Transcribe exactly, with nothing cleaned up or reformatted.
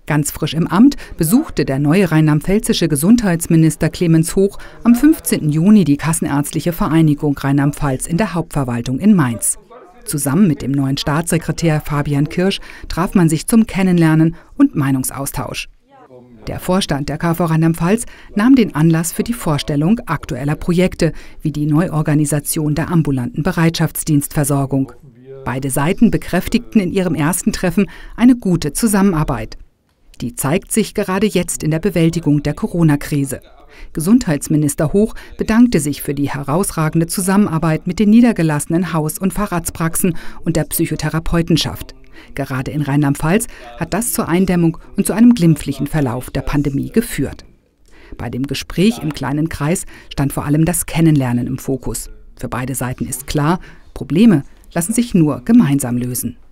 Ganz frisch im Amt besuchte der neue rheinland-pfälzische Gesundheitsminister Clemens Hoch am fünfzehnten Juni die Kassenärztliche Vereinigung Rheinland-Pfalz in der Hauptverwaltung in Mainz. Zusammen mit dem neuen Staatssekretär Fabian Kirsch traf man sich zum Kennenlernen und Meinungsaustausch. Der Vorstand der K V Rheinland-Pfalz nahm den Anlass für die Vorstellung aktueller Projekte, wie die Neuorganisation der ambulanten Bereitschaftsdienstversorgung. Beide Seiten bekräftigten in ihrem ersten Treffen eine gute Zusammenarbeit. Die zeigt sich gerade jetzt in der Bewältigung der Corona-Krise. Gesundheitsminister Hoch bedankte sich für die herausragende Zusammenarbeit mit den niedergelassenen Haus- und Facharztpraxen und der Psychotherapeutenschaft. Gerade in Rheinland-Pfalz hat das zur Eindämmung und zu einem glimpflichen Verlauf der Pandemie geführt. Bei dem Gespräch im kleinen Kreis stand vor allem das Kennenlernen im Fokus. Für beide Seiten ist klar, Probleme lassen sich nur gemeinsam lösen.